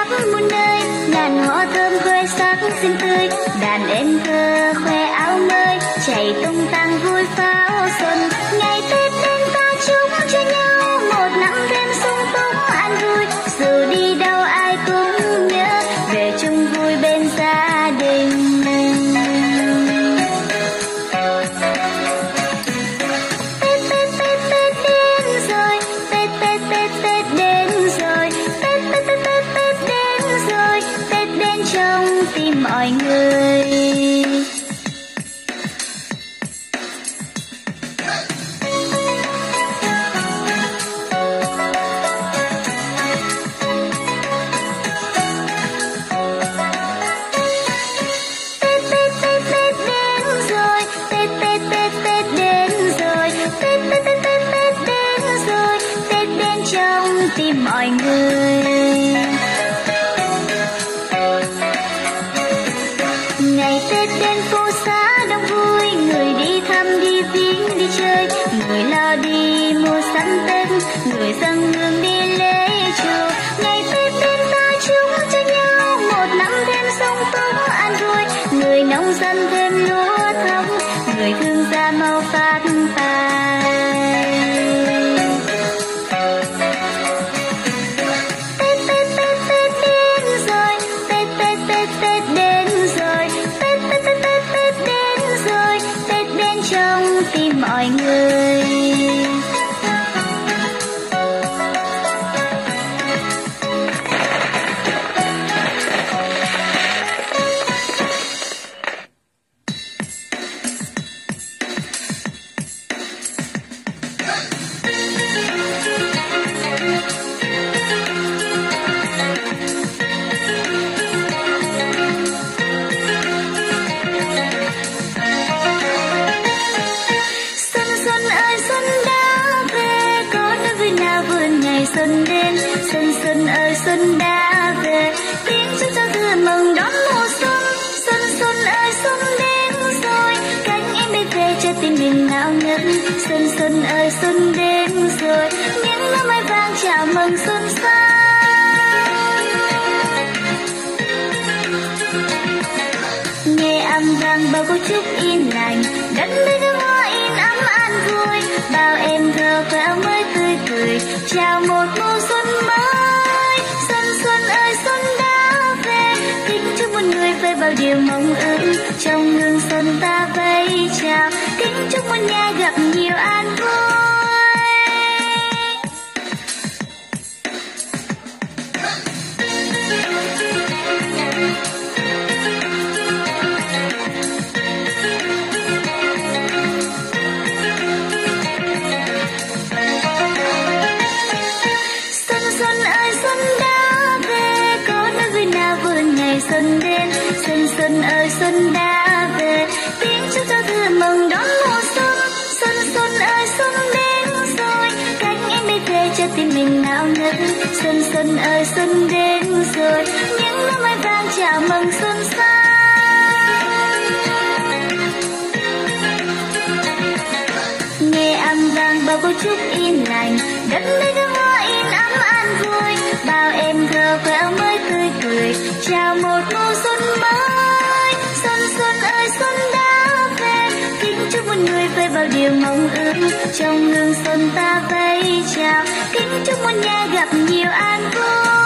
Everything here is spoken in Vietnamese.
muôn nơi, ngàn hoa thơm khoe sắc xinh tươi, đàn em thơ khoe áo mới, chạy tung tăng vui pháo xuân. Ngày Tết đến ta chúc cho nhau một năm thêm sung túc an vui, dù đi đâu ai cũng nhớ về chung vui bên gia đình. Mọi người tìm mọi người. Ngày Tết đến phố xá đông vui, người đi thăm đi viếng đi chơi, người lo đi mua sắm Tết, người dâng hương đi lễ chùa. Ngày Tết đến ta chúc cho nhau một năm thêm sung túc an vui, người nông dân thêm lúa thóc, người thương gia mau phát tài. Tìm mọi người. Xuân đến, xuân xuân ơi xuân đã về, tiếng chúc cho thư mừng đón mùa xuân. Xuân xuân ơi xuân đến rồi, cánh em bay về cho tim mình nao nức. Xuân xuân ơi xuân đến rồi, những lá mai vàng chào mừng xuân sang. Nghe âm vang bao câu chúc yên lành, đất nơi nước hoa in ấm an vui, bao em thơ khoe áo mới tươi cười, chào một mùa xuân mới. Xuân xuân ơi xuân đã về, kính chúc muôn người với bao điều mong ước, trong hương xuân ta vẫy chào, kính chúc muôn nhà gặp nhiều an vui. Xuân đến, xuân xuân ơi xuân đã về, tiếng chúc cho thư mừng đón mùa xuân. Xuân xuân ơi xuân đến rồi, cánh em bay về cho tim mình nao nức. Xuân xuân ơi xuân đến rồi, những lá mai vàng chào mừng xuân sang. Nghe âm vang bao câu chúc yên lành, đất nơi nước hoa in ấm an vui, bao em thơ khoe áo mới tươi cười, chào một mùa xuân mới. Xuân xuân ơi xuân đã về, kính chúc muôn người với bao điều mong ước, trong hương xuân ta vẫy chào, kính chúc muôn nhà gặp nhiều an vui.